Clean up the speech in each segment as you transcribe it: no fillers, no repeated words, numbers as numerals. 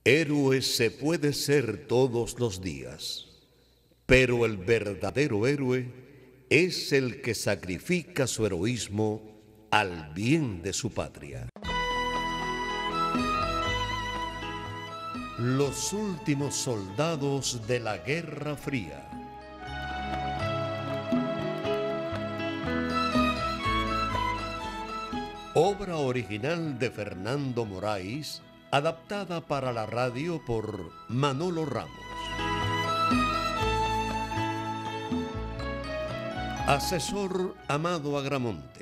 Héroe se puede ser todos los días, pero el verdadero héroe es el que sacrifica su heroísmo al bien de su patria. Los últimos soldados de la Guerra Fría. Obra original de Fernando Moraes, adaptada para la radio por Manolo Ramos. Asesor Amado Agramonte.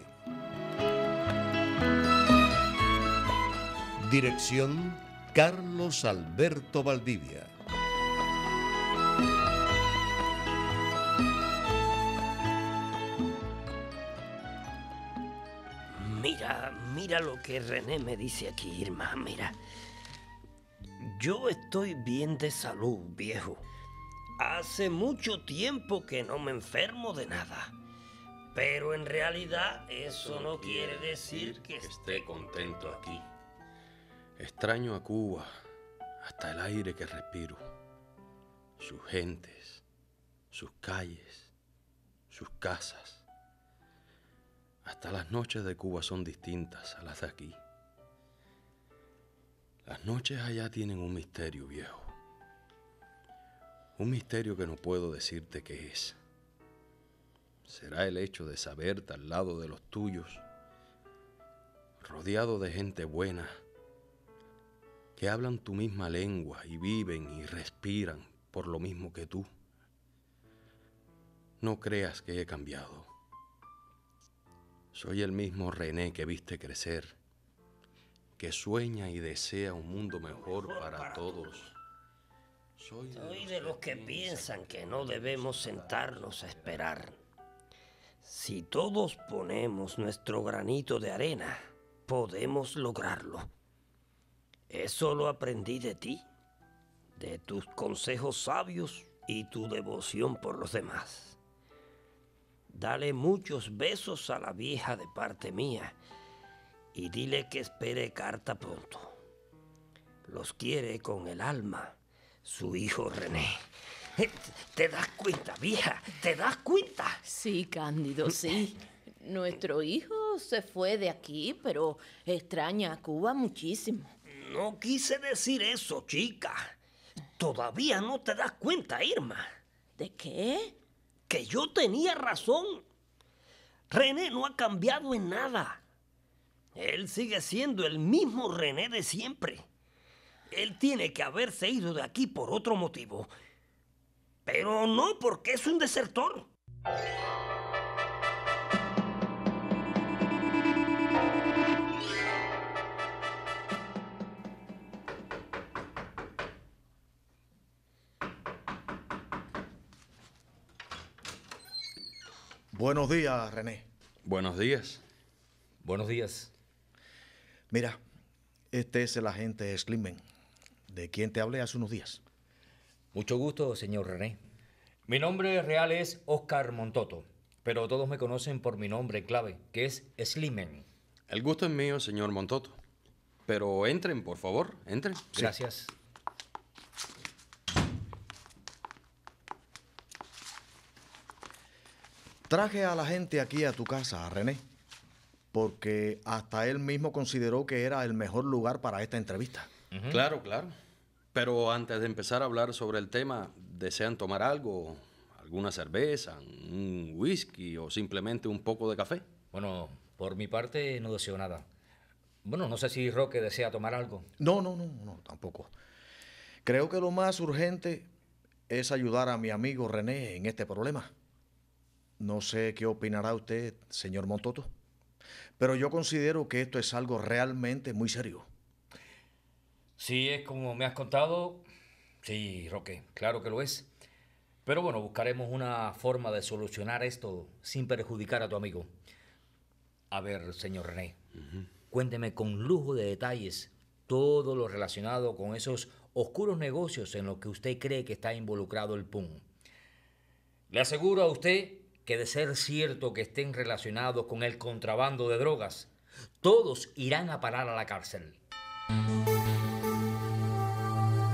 Dirección Carlos Alberto Valdivia. Mira lo que René me dice aquí, Irma, mira. Yo estoy bien de salud, viejo. Hace mucho tiempo que no me enfermo de nada. Pero en realidad eso no quiere decir que esté contento aquí. Extraño a Cuba, hasta el aire que respiro, sus gentes, sus calles, sus casas. Hasta las noches de Cuba son distintas a las de aquí. Las noches allá tienen un misterio, viejo. Un misterio que no puedo decirte qué es. Será el hecho de saberte al lado de los tuyos, rodeado de gente buena, que hablan tu misma lengua y viven y respiran por lo mismo que tú. No creas que he cambiado. Soy el mismo René que viste crecer, que sueña y desea un mundo mejor para todos. Soy de los que piensan que no debemos sentarnos a esperar. Si todos ponemos nuestro granito de arena, podemos lograrlo. Eso lo aprendí de ti, de tus consejos sabios y tu devoción por los demás. Dale muchos besos a la vieja de parte mía y dile que espere carta pronto. Los quiere con el alma su hijo René. ¿Te das cuenta, vieja? ¿Te das cuenta? Sí, Cándido, sí. Nuestro hijo se fue de aquí, pero extraña a Cuba muchísimo. No quise decir eso, chica. Todavía no te das cuenta, Irma. ¿De qué? Que yo tenía razón. René no ha cambiado en nada. Él sigue siendo el mismo René de siempre. Él tiene que haberse ido de aquí por otro motivo. Pero no porque es un desertor. Buenos días, René. Buenos días. Buenos días. Mira, este es el agente Slimmen, de quien te hablé hace unos días. Mucho gusto, señor René. Mi nombre real es Oscar Montoto, pero todos me conocen por mi nombre clave, que es Slimmen. El gusto es mío, señor Montoto. Pero entren, por favor, entren. Gracias. Traje a la gente aquí a tu casa, René, porque hasta él mismo consideró que era el mejor lugar para esta entrevista. Claro, claro. Pero antes de empezar a hablar sobre el tema, ¿desean tomar algo? ¿Alguna cerveza, un whisky o simplemente un poco de café? Bueno, por mi parte no deseo nada. Bueno, no sé si Roque desea tomar algo. No, tampoco. Creo que lo más urgente es ayudar a mi amigo René en este problema. No sé qué opinará usted, señor Montoto, pero yo considero que esto es algo realmente muy serio. Si es como me has contado, sí, Roque, claro que lo es. Pero bueno, buscaremos una forma de solucionar esto sin perjudicar a tu amigo. A ver, señor René, cuénteme con lujo de detalles todo lo relacionado con esos oscuros negocios en los que usted cree que está involucrado el PUN. Le aseguro a usted que de ser cierto que estén relacionados con el contrabando de drogas, todos irán a parar a la cárcel.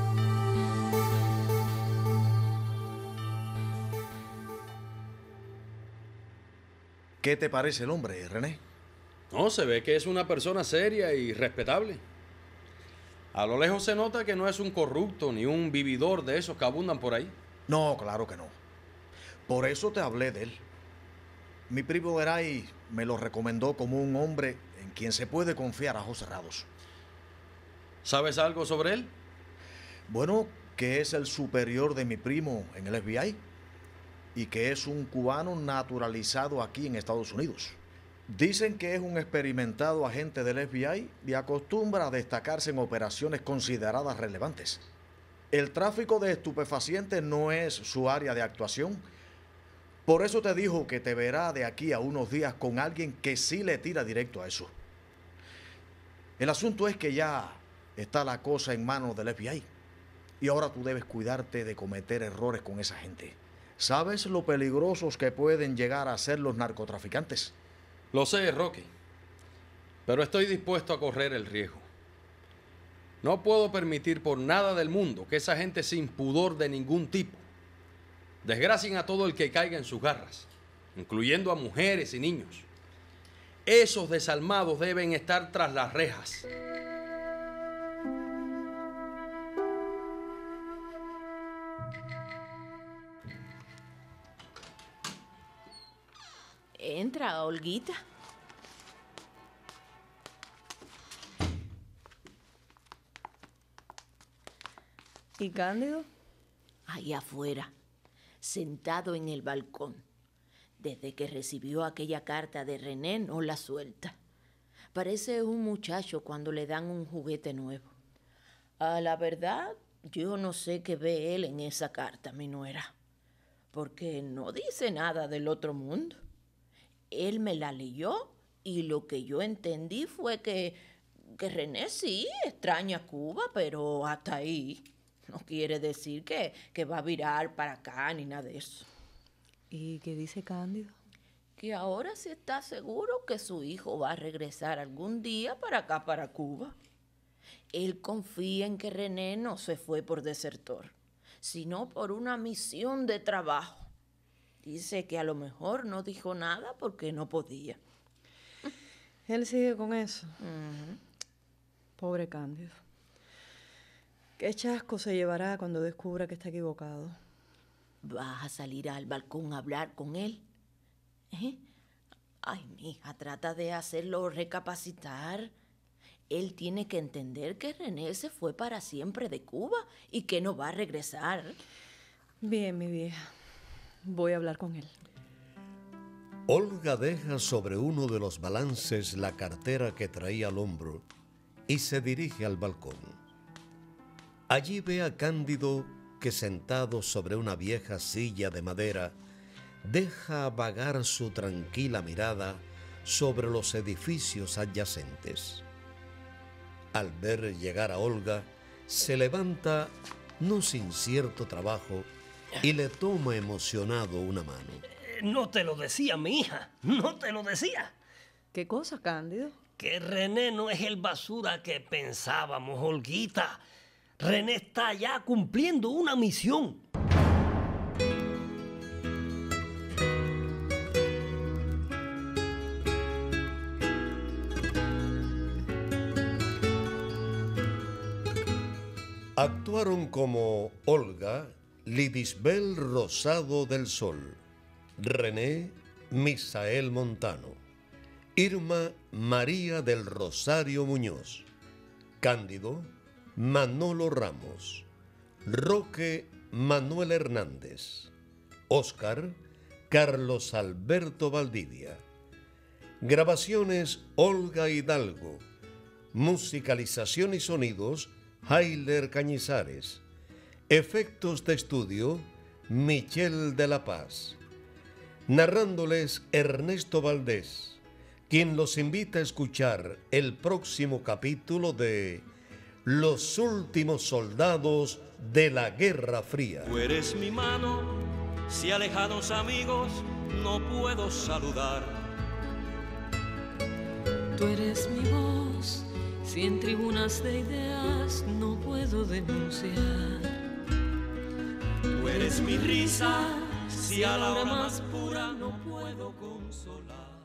¿Qué te parece el hombre, René? No, se ve que es una persona seria y respetable. A lo lejos se nota que no es un corrupto ni un vividor de esos que abundan por ahí. No, claro que no. Por eso te hablé de él. Mi primo Geray me lo recomendó como un hombre en quien se puede confiar a ojos cerrados. ¿Sabes algo sobre él? Bueno, que es el superior de mi primo en el FBI y que es un cubano naturalizado aquí en Estados Unidos. Dicen que es un experimentado agente del FBI y acostumbra a destacarse en operaciones consideradas relevantes. El tráfico de estupefacientes no es su área de actuación. Por eso te dijo que te verá de aquí a unos días con alguien que sí le tira directo a eso. El asunto es que ya está la cosa en manos del FBI. Y ahora tú debes cuidarte de cometer errores con esa gente. ¿Sabes lo peligrosos que pueden llegar a ser los narcotraficantes? Lo sé, Rocky. Pero estoy dispuesto a correr el riesgo. No puedo permitir por nada del mundo que esa gente sin pudor de ningún tipo desgracien a todo el que caiga en sus garras, incluyendo a mujeres y niños. Esos desalmados deben estar tras las rejas. Entra, Olguita. ¿Y Cándido? Ahí afuera, sentado en el balcón. Desde que recibió aquella carta de René no la suelta. Parece un muchacho cuando le dan un juguete nuevo. A la verdad, yo no sé qué ve él en esa carta, mi nuera, porque no dice nada del otro mundo. Él me la leyó y lo que yo entendí fue que René sí extraña a Cuba, pero hasta ahí. No quiere decir que va a virar para acá ni nada de eso. ¿Y qué dice Cándido? Que ahora sí está seguro que su hijo va a regresar algún día para acá, para Cuba. Él confía en que René no se fue por desertor, sino por una misión de trabajo. Dice que a lo mejor no dijo nada porque no podía. Él sigue con eso. Pobre Cándido. ¿Qué chasco se llevará cuando descubra que está equivocado? ¿Vas a salir al balcón a hablar con él? Ay, mija, trata de hacerlo recapacitar. Él tiene que entender que René se fue para siempre de Cuba y que no va a regresar. Bien, mi vieja. Voy a hablar con él. Olga deja sobre uno de los balances la cartera que traía al hombro y se dirige al balcón. Allí ve a Cándido que sentado sobre una vieja silla de madera deja vagar su tranquila mirada sobre los edificios adyacentes. Al ver llegar a Olga, se levanta, no sin cierto trabajo, y le toma emocionado una mano. No te lo decía mi hija, no te lo decía. ¿Qué cosa, Cándido? Que René no es el basura que pensábamos, Olguita. René está ya cumpliendo una misión. Actuaron como Olga, Lidisbel Rosado del Sol, René Misael Montano, Irma María del Rosario Muñoz, Cándido Manolo Ramos, Roque Manuel Hernández, Óscar Carlos Alberto Valdivia. Grabaciones Olga Hidalgo. Musicalización y sonidos Hailer Cañizares. Efectos de estudio Michel de la Paz. Narrándoles Ernesto Valdés, quien los invita a escuchar el próximo capítulo de Los últimos soldados de la Guerra Fría. Tú eres mi mano, si alejados amigos no puedo saludar. Tú eres mi voz, si en tribunas de ideas no puedo denunciar. Tú eres mi risa, si a la hora más pura no puedo consolar.